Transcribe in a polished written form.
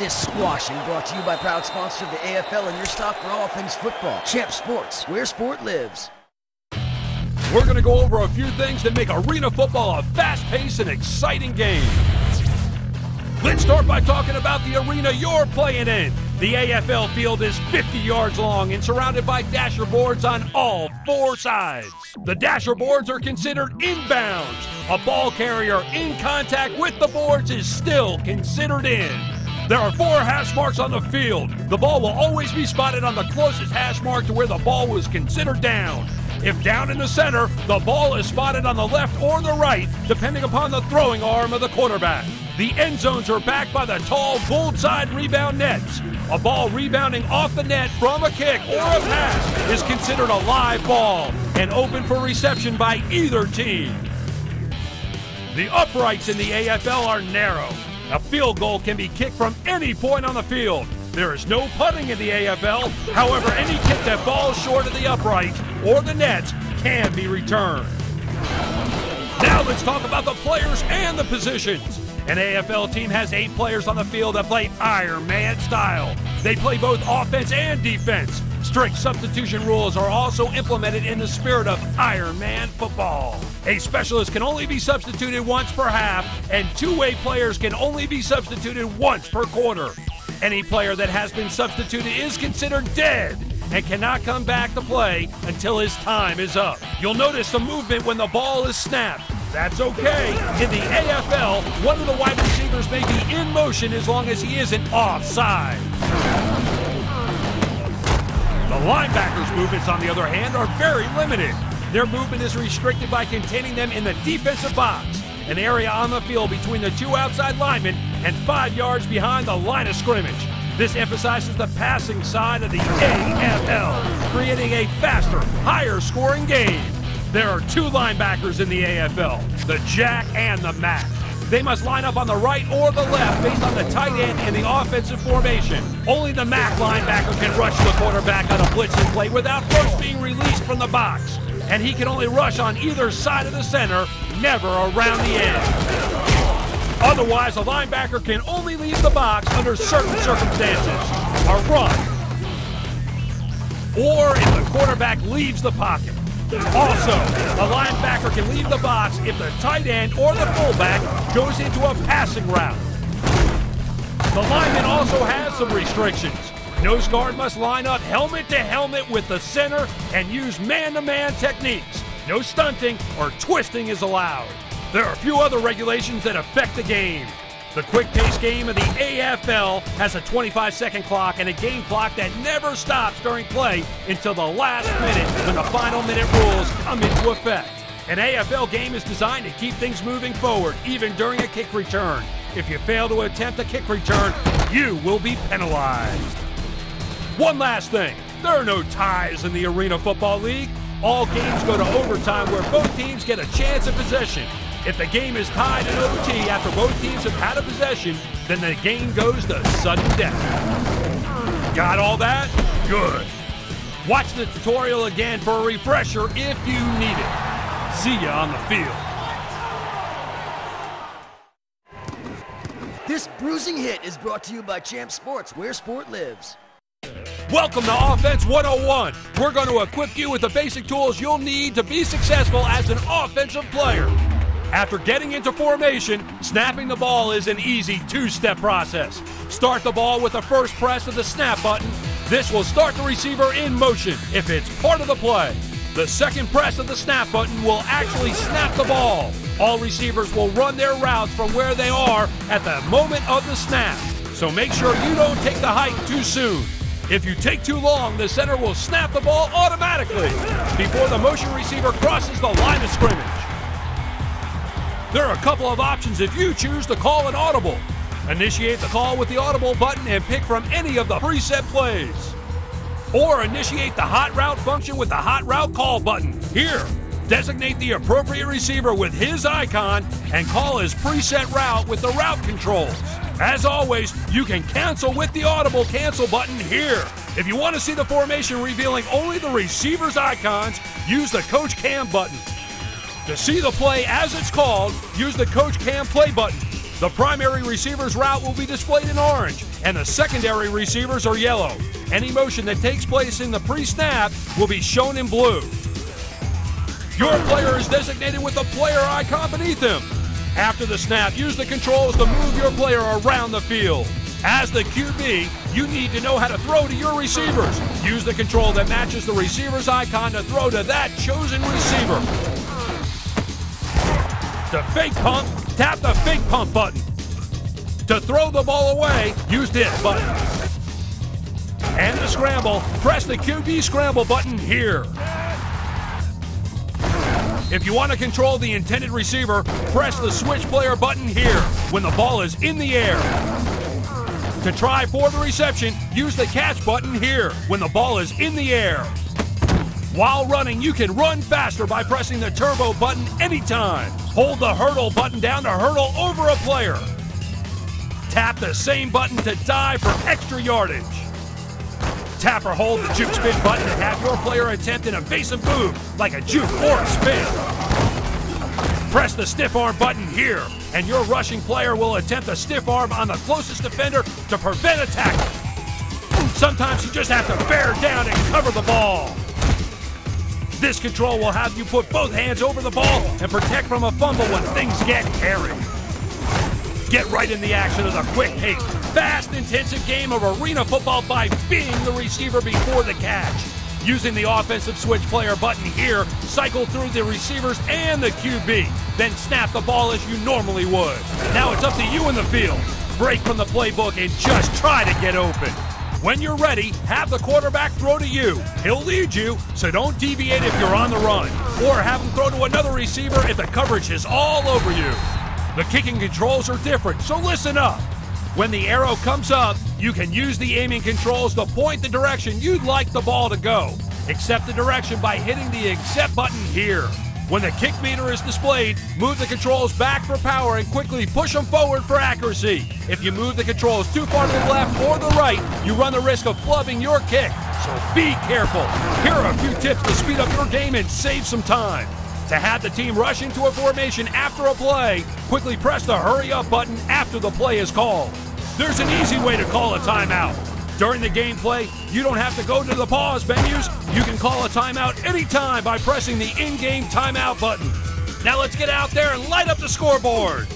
This squashing brought to you by proud sponsor of the AFL and your stock for all things football. Champ Sports, where sport lives. We're going to go over a few things that make arena football a fast-paced and exciting game. Let's start by talking about the arena you're playing in. The AFL field is 50 yards long and surrounded by dasher boards on all four sides. The dasher boards are considered inbounds. A ball carrier in contact with the boards is still considered in. There are 4 hash marks on the field. The ball will always be spotted on the closest hash mark to where the ball was considered down. If down in the center, the ball is spotted on the left or the right, depending upon the throwing arm of the quarterback. The end zones are backed by the tall gold side rebound nets. A ball rebounding off the net from a kick or a pass is considered a live ball and open for reception by either team. The uprights in the AFL are narrow. A field goal can be kicked from any point on the field. There is no putting in the AFL. However, any kick that falls short of the upright or the net can be returned. Now let's talk about the players and the positions. An AFL team has 8 players on the field that play Iron Man style. They play both offense and defense. Strict substitution rules are also implemented in the spirit of Iron Man football. A specialist can only be substituted once per half, and two-way players can only be substituted once per quarter. Any player that has been substituted is considered dead and cannot come back to play until his time is up. You'll notice some movement when the ball is snapped. That's okay. In the AFL, one of the wide receivers may be in motion as long as he isn't offside. The linebackers' movements, on the other hand, are very limited. Their movement is restricted by containing them in the defensive box, an area on the field between the 2 outside linemen and 5 yards behind the line of scrimmage. This emphasizes the passing side of the AFL, creating a faster, higher-scoring game. There are 2 linebackers in the AFL, the Jack and the Mac. They must line up on the right or the left based on the tight end in the offensive formation. Only the Mac linebacker can rush the quarterback on a blitzing play without first being released from the box. And he can only rush on either side of the center, never around the edge. Otherwise, a linebacker can only leave the box under certain circumstances. A run, or if the quarterback leaves the pocket. Also, a linebacker can leave the box if the tight end or the fullback goes into a passing route. The lineman also has some restrictions. Nose guard must line up helmet to helmet with the center and use man-to-man techniques. No stunting or twisting is allowed. There are a few other regulations that affect the game. The quick-paced game of the AFL has a 25-second clock and a game clock that never stops during play until the last minute when the final minute rules come into effect. An AFL game is designed to keep things moving forward, even during a kick return. If you fail to attempt a kick return, you will be penalized. One last thing, there are no ties in the Arena Football League. All games go to overtime where both teams get a chance at possession. If the game is tied in OT after both teams have had a possession, then the game goes to sudden death. Got all that? Good. Watch the tutorial again for a refresher if you need it. See ya on the field. This bruising hit is brought to you by Champ Sports, where sport lives. Welcome to Offense 101. We're going to equip you with the basic tools you'll need to be successful as an offensive player. After getting into formation, snapping the ball is an easy 2-step process. Start the ball with the first press of the snap button. This will start the receiver in motion if it's part of the play. The second press of the snap button will actually snap the ball. All receivers will run their routes from where they are at the moment of the snap. So make sure you don't take the hike too soon. If you take too long, the center will snap the ball automatically before the motion receiver crosses the line of scrimmage. There are a couple of options if you choose to call an audible. Initiate the call with the audible button and pick from any of the preset plays. Or initiate the hot route function with the hot route call button. Here, designate the appropriate receiver with his icon and call his preset route with the route controls. As always, you can cancel with the audible cancel button here. If you want to see the formation revealing only the receiver's icons, use the Coach Cam button. To see the play as it's called, use the Coach Cam play button. The primary receiver's route will be displayed in orange, and the secondary receivers are yellow. Any motion that takes place in the pre-snap will be shown in blue. Your player is designated with a player icon beneath him. After the snap, use the controls to move your player around the field. As the QB, you need to know how to throw to your receivers. Use the control that matches the receiver's icon to throw to that chosen receiver. To fake pump, tap the fake pump button. To throw the ball away, use this button. And to scramble, press the QB scramble button here. If you want to control the intended receiver, press the switch player button here when the ball is in the air. To try for the reception, use the catch button here when the ball is in the air. While running, you can run faster by pressing the turbo button anytime. Hold the hurdle button down to hurdle over a player. Tap the same button to dive for extra yardage. Tap or hold the juke spin button to have your player attempt an evasive move like a juke or a spin. Press the stiff arm button here, and your rushing player will attempt a stiff arm on the closest defender to prevent a tackle. Sometimes you just have to bear down and cover the ball. This control will have you put both hands over the ball and protect from a fumble when things get hairy. Get right in the action of the quick-paced, fast, intensive game of arena football by being the receiver before the catch. Using the offensive switch player button here, cycle through the receivers and the QB. Then snap the ball as you normally would. Now it's up to you in the field. Break from the playbook and just try to get open. When you're ready, have the quarterback throw to you. He'll lead you, so don't deviate if you're on the run. Or have him throw to another receiver if the coverage is all over you. The kicking controls are different, so listen up. When the arrow comes up, you can use the aiming controls to point the direction you'd like the ball to go. Accept the direction by hitting the accept button here. When the kick meter is displayed, move the controls back for power and quickly push them forward for accuracy. If you move the controls too far to the left or the right, you run the risk of flubbing your kick, so be careful. Here are a few tips to speed up your game and save some time. To have the team rush into a formation after a play, quickly press the hurry up button after the play is called. There's an easy way to call a timeout. During the gameplay, you don't have to go to the pause menus. You can call a timeout anytime by pressing the in-game timeout button. Now let's get out there and light up the scoreboard.